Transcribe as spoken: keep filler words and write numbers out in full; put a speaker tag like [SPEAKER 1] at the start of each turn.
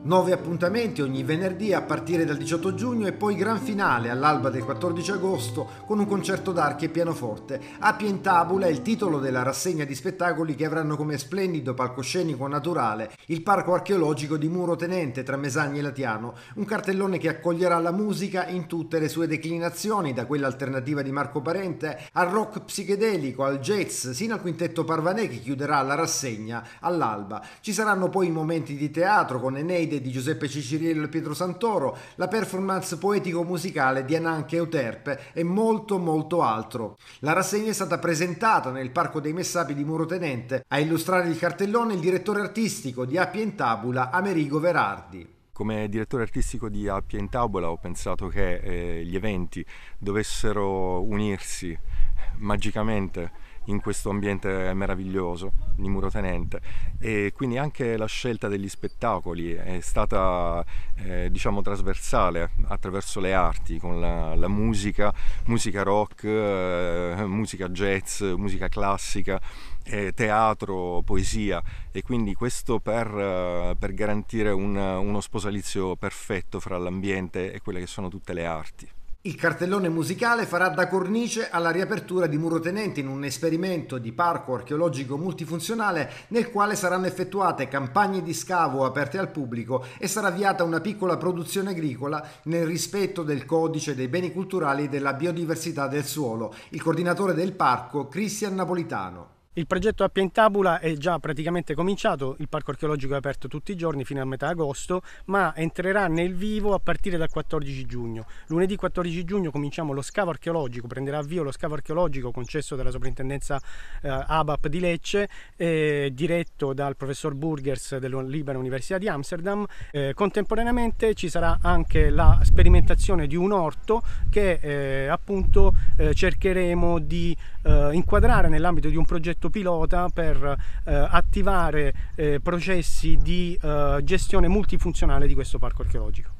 [SPEAKER 1] Nove appuntamenti ogni venerdì a partire dal diciotto giugno e poi gran finale all'alba del quattordici agosto con un concerto d'archi e pianoforte. Appia in Tabula è il titolo della rassegna di spettacoli che avranno come splendido palcoscenico naturale il parco archeologico di Muro Tenente tra Mesagni e Latiano, un cartellone che accoglierà la musica in tutte le sue declinazioni, da quella alternativa di Marco Parente al rock psichedelico, al jazz, sino al quintetto Parvanè che chiuderà la rassegna all'alba. Ci saranno poi i momenti di teatro con Eneide di Giuseppe Ciciriello e Pietro Santoro, la performance poetico-musicale di Ananche Euterpe e molto molto altro. La rassegna è stata presentata nel Parco dei Messapi di Muro Tenente. A illustrare il cartellone il direttore artistico di Appia in Tabula, Amerigo Verardi.
[SPEAKER 2] Come direttore artistico di Appia in Tabula ho pensato che eh, gli eventi dovessero unirsi magicamente in questo ambiente meraviglioso di Muro Tenente, e quindi anche la scelta degli spettacoli è stata eh, diciamo trasversale attraverso le arti, con la, la musica, musica rock, eh, musica jazz, musica classica, eh, teatro, poesia, e quindi questo per, uh, per garantire un, uno sposalizio perfetto fra l'ambiente e quelle che sono tutte le arti.
[SPEAKER 1] Il cartellone musicale farà da cornice alla riapertura di Muro Tenente in un esperimento di parco archeologico multifunzionale nel quale saranno effettuate campagne di scavo aperte al pubblico e sarà avviata una piccola produzione agricola nel rispetto del codice dei beni culturali e della biodiversità del suolo. Il coordinatore del parco, Cristian Napolitano.
[SPEAKER 3] Il progetto Appia in Tabula è già praticamente cominciato, il parco archeologico è aperto tutti i giorni fino a metà agosto, ma entrerà nel vivo a partire dal quattordici giugno. Lunedì quattordici giugno cominciamo lo scavo archeologico, prenderà avvio lo scavo archeologico concesso dalla soprintendenza eh, A B A P di Lecce, eh, diretto dal professor Burgers della Libera Università di Amsterdam. Eh, contemporaneamente ci sarà anche la sperimentazione di un orto che eh, appunto eh, cercheremo di eh, inquadrare nell'ambito di un progetto pilota per eh, attivare eh, processi di eh, gestione multifunzionale di questo parco archeologico.